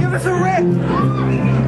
Give us a rip!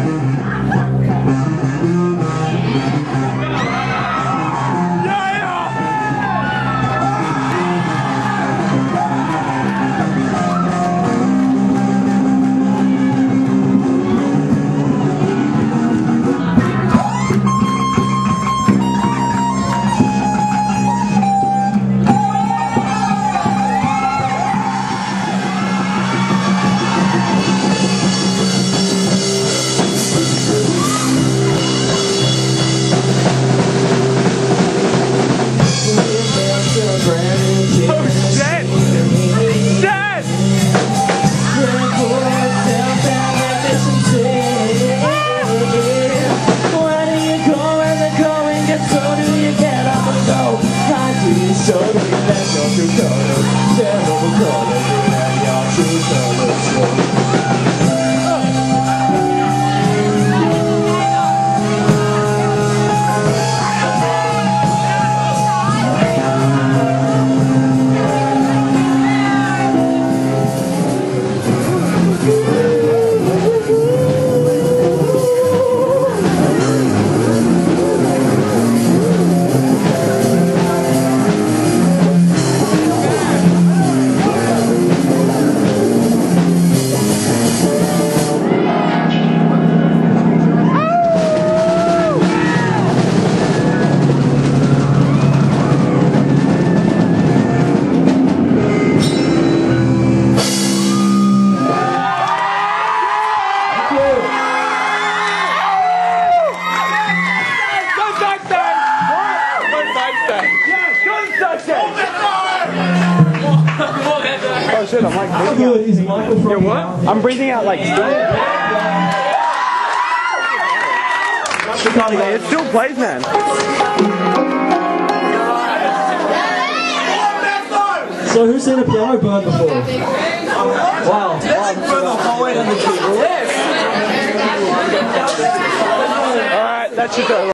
So we let your true colors, terrible colors, and your true colors. Oh shit, I'm like How good is Michael from what? I'm breathing out like it still plays, man. So who's seen a piano burn before? Wow. Alright, that should do it.